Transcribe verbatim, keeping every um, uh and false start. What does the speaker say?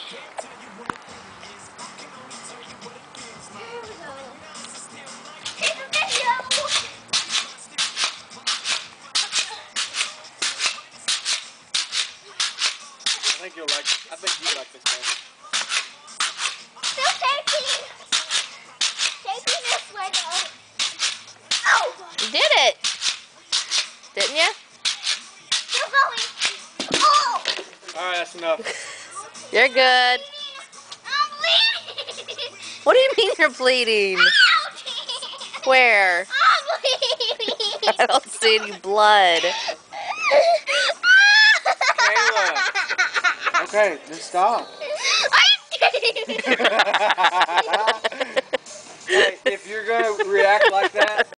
I think you'll like. I think you like this one. Still taping. Taping this way though. Oh! You did it, didn't you? Still going. Oh! All right, that's enough. You're good. I'm bleeding. What do you mean you're bleeding? Ouch! Where? I'm bleeding. I don't see any blood. Kayla. Okay, just stop. Hey, if you're gonna react like that.